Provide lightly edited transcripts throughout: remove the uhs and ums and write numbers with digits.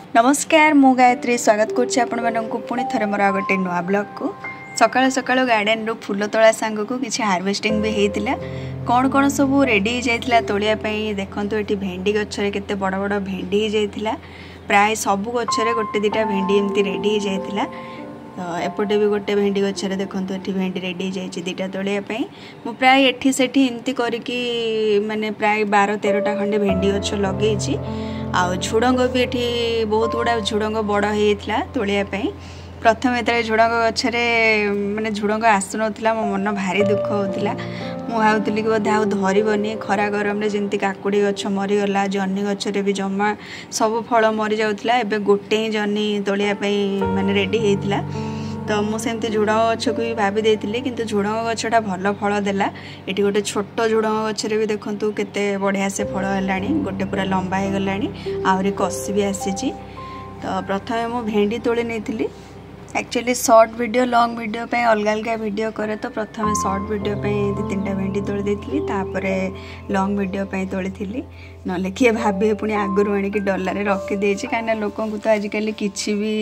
नमस्कार मु गायत्री स्वागत करूँ पुणी थे मोर गोटे नुआ ब्लॉग को सकाल सकाल गार्डन रू फूल तोड़ा सांग को किसी हार्वेस्टिंग भी होता कौन कौन सब रेडी जाइला तोलिया देखु ये भेंडी गचरे केते बड़ बड़ भेंडी जाइला प्राय सब गचरे गोटे दिटा भेंडी एमती रेडी जाइला तो एपटे भी गोटे भेंडी गचरे देखो ये भेंडी रेडी जाइए दिटा तोलिया मु प्राय एठी सेठी एमती करके माने प्राय 12-13टा खंडे भेंडी गछ लगे आउ झुड़ंग भी ये बहुत गुड़ा झुड़ंग बड़ होता तोलिया प्रथम ये झुड़ंग गचरे माने झुड़ंग आसुन मो मन भारी दुख होता मुझे कि बोधे आउ धरबनी खरा गरम जमी काकुड़ी गछ मरीगला जन्नी गचरे भी जमा सब फल मरी जाऊला एवं गोटे ही जन्नी तोलिया माने रेडी होता तो मुझे झुड़ंग गछ को भी भाभी देती कि झुड़ंग गछटा भल फल देला ये गोटे छोट झुड़ंग गचरे भी देखूँ केते बढ़िया से फल है गोटे पूरा लंबा हो गला आहरी कसी भी आसी तो प्रथम मु भेंडी तोली नहीं actually short video long video पे अलग अलग वीडियो करे तो प्रथम शॉर्ट वीडियो पे 2-3टा भेंडी तोली देती तापरे लॉन्ग वीडियो पे तोली थी नले किए भाभी पुणी आगुरी आणिकी डलार रखीदे कहीं लोक तो आजिकल किसी भी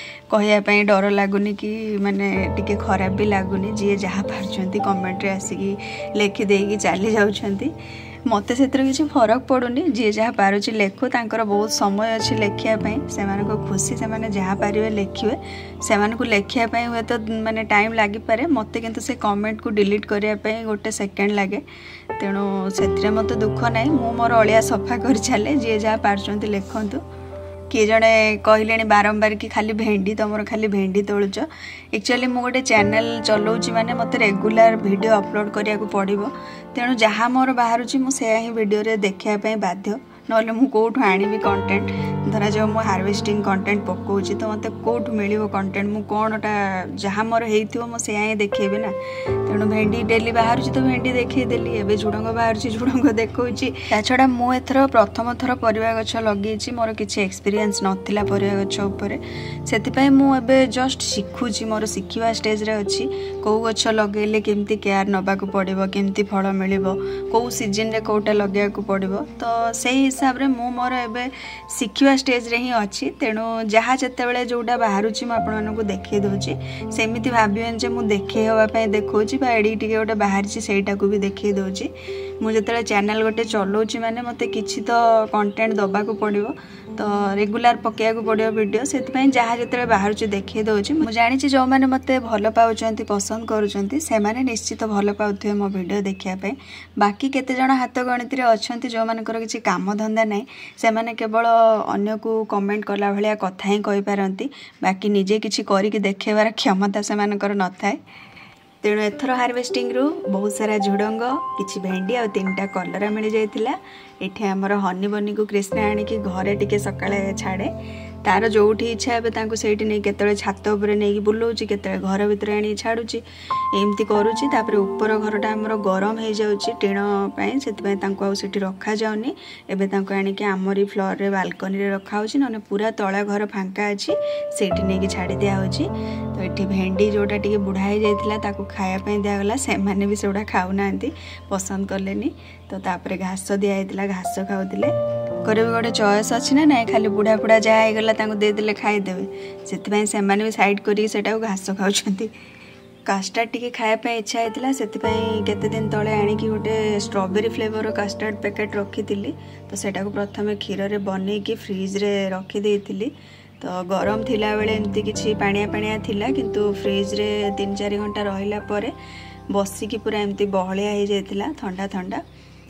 कहवाई डर लगुनि कि माने टिके खराब भी लगुनि जी जहाँ पार्टी कमेंट्रे आसिकी लेखिदेकी चली जाऊँगी मत से किसी फरक पड़ूनी जी जहाँ पारुची लेखु तांकर बहुत समय अच्छी लेखापी से खुशी से जहाँ पारे लिखे से लेखापी हुए तो माने टाइम लगिपे मत किंतु से कमेंट को डिलीट करने गोटे सेकेंड लगे तेणु से मत दुख ना मु मोर अलिया सफा कर चले जी जहाँ पार्टी लिखतु किए जड़े कहले बारंबार कि खाली भेंडी तुम खाली भेंडी तोलुच एक्चुअली मु गोटे चैनल चलाऊँगी माने मत रेगुलर वीडियो अपलोड करिया को पड़िबो तेणु जहाँ मोर बाहर मुझे ही वीडियो देखापी बाध्य नले मु कोठु आनिबी कंटेंट धरा जो मु हार्वेस्टिंग कंटेंट पकाउछि तो मते कोठु मिलिबो कंटेंट मु कोनटा जहाँ मोर हेइथिबो मु से ही देखेबी ना तेणु भेंडी डेली बाहर तो भेंडी देखी देली एबे झुड़ंग बाहर झुड़ंग देखौछि ता छडा मु एथरो प्रथम थर परिवा गछ लगेछि मोर किछि एक्सपीरियंस नथिला परिवा गछ ऊपर सेति पय मु एबे जस्ट सिखुछि मोर सिखिवा स्टेज रे अछि को गछ लगेले केमती केयर नबा को पड़िबो केमती फल मिलिबो को सीजन रे कोटा लगेया को पड़िबो तो सेही हिसाब रे मु मोर एबे सिखिवा स्टेज रे ही अछि तेणु जहाँ जेतेबेले जोटा बाहरुछि म आपन मानको देखै दोछि सेमिति भाबियन जे मु देखै होबा पय देखौछि बा एडी टिके गोटे बाहरछि सेटा को भी देखै दोछि मु जेतेबेले चैनल गोटे चलाउछि माने मते किछि तो कंटेंट दबा को पड़िबो तो रेगुलर पकेया को पड़िबो वीडियो सेति पय जहाँ जेतेबेले बाहरुछि देखै दोछि मु जानिछि जो माने मते भलो पाउछन्ति पसंद करूछन्ति से माने निश्चित भलो पाउथुवे मो वीडियो देखिया पय बाकी केते जण हाथ गणित रे अछन्ति जो मानकर किछि काम धंदा नै से माने केवल अन्य को कमेंट कला भलिया कथा ही कहि पारंती बाकी निजे किछि करिक देखेबार क्षमता से मानकर न थाए तेणु एथर हार्वेस्टिंग रु बहुत सारा झुड़ंग किछि भेंडी आ 3टा कलरा मिल जाइतिला एठी हमर हनी बनी को कृष्णा आनी की घरे टिके सकाळे छाड़े तार जोठी इच्छा हे तांको सेठी नै केतळे छात ऊपर नै बुलाउची केतळे घर भितर आनी छाडुची एमती करूची तापर ऊपर घरटा हमर गरम हे जाउची टिण पय सेति पय तांको आ सेठी रखा जाउनी एबे तांको आनी के आमरी फ्लोर रे बालकनी रे रखा होची नने पूरा तळा घर फांका अछि सेठी नै की छाडी दिया होची तो एठी भेंडी जोटा टिके बुढा हे जाइतिला ताको खाया पय दिया गला से माने भी सेडा खाउ नांती पसंद करलेनी तो तापर घास दिया हेतिला घास खाउतिले करे भी गोटे चॉइस अच्छी ना ना खाली बुढ़ा बुढ़ा जहाँ होगला देदेले खाईदेवे से सेमाने भी साइड करा घास खाऊँ कास्टार्ड टी खायापी इच्छा होता से केते दिन तले आणिकी गोटे स्ट्रॉबेरी फ्लेवर कास्टार्ड पैकेट रखी तो सेटा को प्रथम क्षीर रे बनईकी फ्रिज रे रखी देइथिली तो गरम थिला बेले एमती किछि पानिया पानिया थिला किंतु फ्रिज रे 3-4 घंटा रहिला परे बसिकी पूरा एमती बहलिया हो जाइतिला ठंडा ठंडा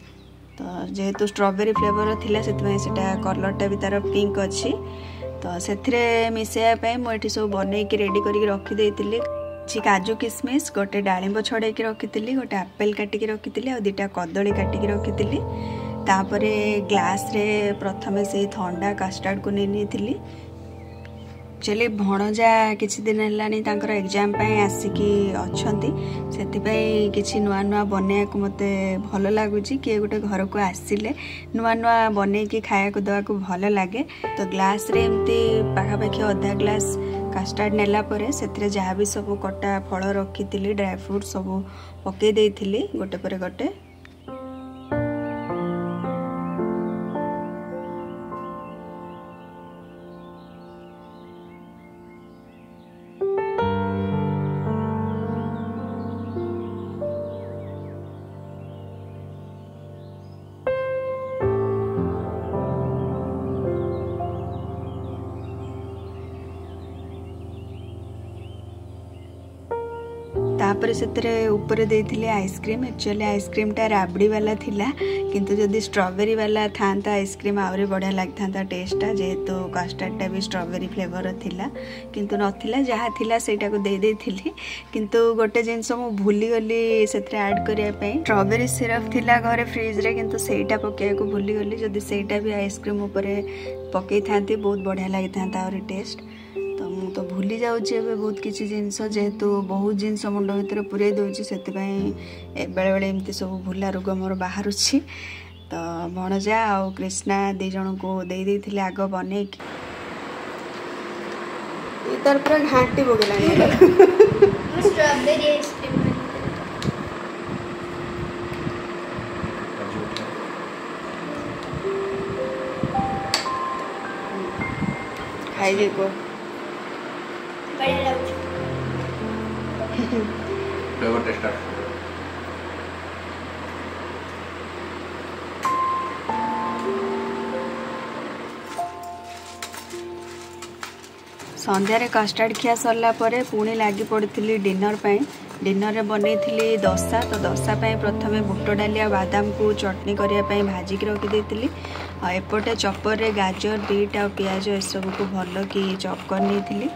तो जेहेतु स्ट्रॉबेरी फ्लेवर थिला सेटा कलरटा भी तार पिंक अच्छी तो से मिसेया मुझे सब बनईकी रेडी करके रखीदे काजू किसमिश गोटे डालिंब छड़े रखी गोटे आपेल काटिकी रखी आ 2टा कदली काटिकी रखी तापरे ग्लास रे प्रथमे से ठंडा कास्टार्ड को नहीं एक्चुअली भणजा किछि दिन हेलानी तांकर एग्जाम पय आसिकी अछंती सेतिपय किछि नुआ नुआ बने को मते भलो लागुची कि गोटे घर को आसिले नुआ नुआ बने की खाया को दवा को भलो लागे तो ग्लास रे एमती पाखा पाखी आधा ग्लास कास्टार्ड नेला परे सेतिरे जहाँ भी सब कटा फल रखी ड्राई फ्रूट सब पके देइथिली गोटे परे गोटे तापर से ऊपर देथिले आइसक्रीम। एक्चुअली आइसक्रीमटा राबड़ी वाला थिला, किंतु जदि स्ट्रॉबेरी वाला थांता आइसक्रीम आहरी बढ़िया लगता टेस्टा, जेहेतु कस्टर्डटा भी स्ट्रॉबेरी फ्लेवर थिला किंतु नथिला, जहाँ थिला सेटा को दे देथिली। किंतु गोटे जिनस मु भूली गली सेत्रे ऐड करिया पई। स्ट्रॉबेरी सिरप थिला घरे फ्रिज रे, किंतु सेटा पकेया को भूली गली। जदि सेटा भी आइसक्रीम ऊपर पकई थांती बहुत बढ़िया लगी था और टेस्ट। तो मु तो भूली जाऊँगी बहुत किसी जिनस, जेहेतु बहुत जिनस मुंड भर पूरे दूसरी, से बेले बेले एमती सब भूला रोग मोर बाहर। तो भणजा आ कृष्णा दी जन को दे देथिले आग बने तार पूरा घाटी पकड़ा स्ट्रॉबेरी आइसक्रीम खाई दे को बढ़िया लाଗୁଛି। फ्लेवर टेस्ट संध्यारे कस्टर्ड खिया सरला परे पुणी लगी पड़ी डिनर पाई। डिनर रे बनई दशा। तो दशा प्रथमे बुट डाली बादाम को चटनी करने भाजिक रखी। एपटे चपर रे गाजर बीट आ पियाज ए सब को भल कि चॉप कर नहीं।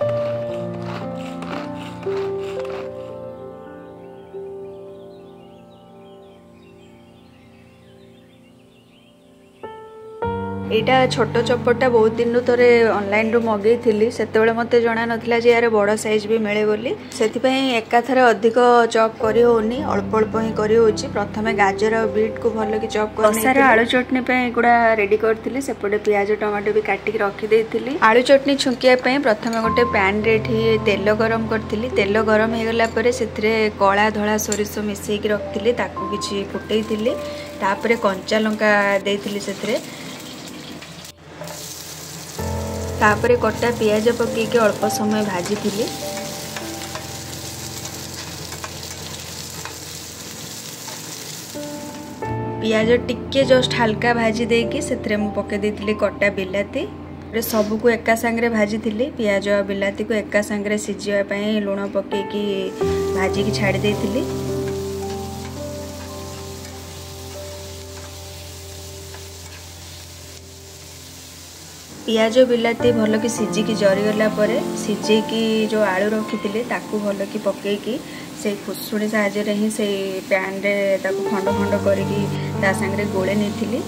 यहाँ छोट चपटा बहुत दिन थे ऑनलाइन रू मगई थी, से मत जना नाला यार बड़ साइज भी मिले बोली। से एकाथर अधिक चॉप करी होनी, अल्प अल्प ही करी होची। प्रथमे गाजर और बीट को भल कि चॉप कर आलू चटनी गुड़ा रेडी करथिली। सेपटे पियाज टमाटो भी काटिक रखी। आलू चटनी छुंकिया प्रथमे गोटे पैन रे तेल गरम करी। तेल गरम हो गला परे सेथिरे कला धला सोरिष मिसेक रखी, ताकू किछि फुटैथिली। तापरे कंचा लंका देथिली सेथिरे, तापरे कटा पियाज पकईके अल्प समय भाजी थी। पियाज टिके जस्ट हल्का भाजी देकी से मु पके देथिली कटा बिलाती। सबको एका सांगरे भाजी थी। पियाज बिलाती को एका सांगरे सिझिया पई लुण पकईकी भाजी की छाड़ी देथिली। पियाज बिलाती भल कि सिझिकी जरीगला सिझेकी जो आलू रखी ताकू भल कि पकईकी से फुसुणी साहाଯ୍य ही से पैन रे ताकू खंड खंड करिकी ता संगे गोले नहीं।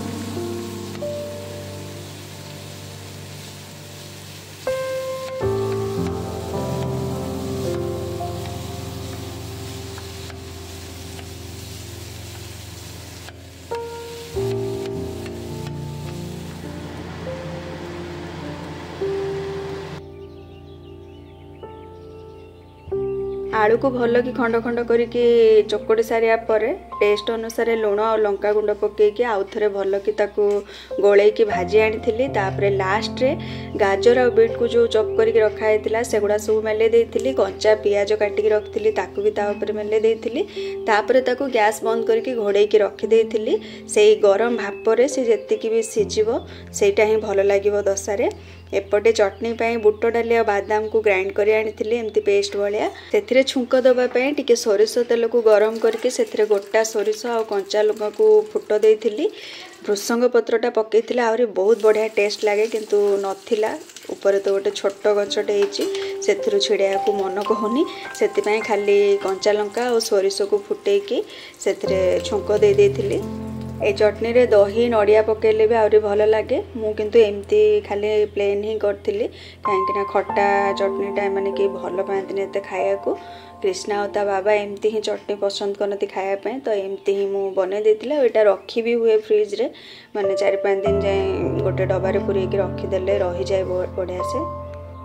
आलू को भल कि खंड खंड करके चकोड़ी सारिया पर टेस्ट अनुसार लुण और लंका गुंड पकईकी आउ थे भल कि गोलैकी भाजी आनी। तापर लास्ट रे गाजर और बीट को जो चॉप करके रखाई सेगुड़ा सब मेले देती। कंचा पियाज काटिक रखी ताकू भी तापर मेले देती। तापर ताकू गैस बंद करके घोड़ेकी रखी से गरम भापर से जी भी सिझिब सेटा ही भल लगे दशारे। एपटे चटनी पाई बुट डाली और बादाम को ग्राइंड कर आनी एमती पेस्ट भाया। से छुंक दवापाई टिके सोरिष तेल को गरम करके से गोटा सोरिष और कंचा लंका को फुट देती। भृसंग पत्रटा पकई आहरी बहुत बढ़िया टेस्ट लगे, किंतु नथिला ऊपर तो गोटे छोट गछटे से छिड़ा को मन कहूनी। से खाली कंचा लंका और सोरिष को फुटेकी से छुंक दे देती। ए चटनी रे दही नड़िया पकेले भी आहरी भल लगे। मु किंतु एमती खाली प्लेन ही करथिली, कहीं खट्टा चटनीटा मैंने कि भल पाती एत खाया को। कृष्णा और ता बाबा एमती ही चटनी पसंद करती खायापी, तो एमती ही मु बने देती। एटा रखी भी हुए फ्रिज रे, माने 4-5 दिन जाए गोटे डबारे पूरेकी रखीदे रही जाए बढ़िया से।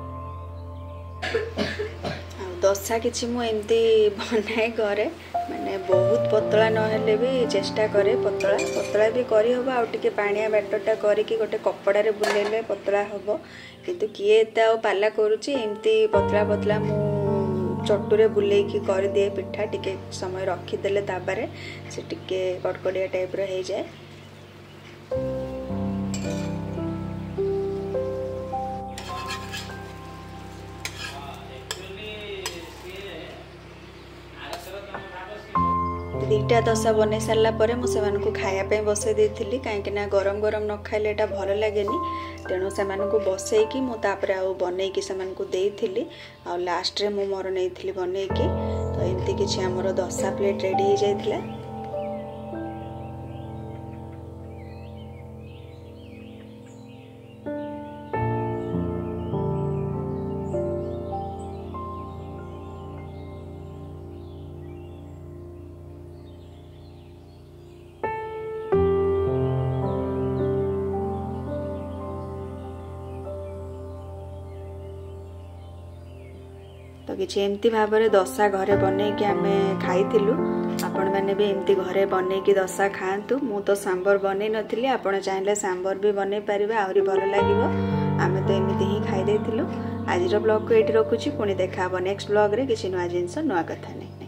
दशा किसी मुझे बनाए घरे, माने बहुत पतला नहेले भी चेष्टा करे पतला पतला भी करी हबो। आउ टिके पानिया बैटरटा करिकी गोटे कपड़ा रे बुलेले पतला हबो, किंतु किए एते आ पाला करूची। एमती पतला पतला मु चटुरे बुलेकी कर दिए पिठा, टिके समय रखीदेले ताबारे से टिके कड़कड़िया टाइप रो हो जाए। दुईटा दशा बन सारा पर मुझे खायापी बसई देती कहीं गरम गरम न खाइले एटा भल लगे तेणु से बसईकी मुझे आउ बनईकी से लास्ट रे मु मोर नहीं बनईकी तो एमती किसी आमर 10 प्लेट रेडी हो जाइथिला। तो किसी एमती भाव में दशा घरे बनईकी आम खाई आपण मैंने भी एमती घरे बनईकी दशा खातु। मु तो सांबर बनई नी आपण चाहिए सांबर भी बनई पारे आहरी भल लगे। आम तो एमती ही खाई आज ब्लॉग को ये रखुची पुणी देखा नेक्स्ट ब्लॉग रे किसी नुआ जिनस नुआ कथा नहीं।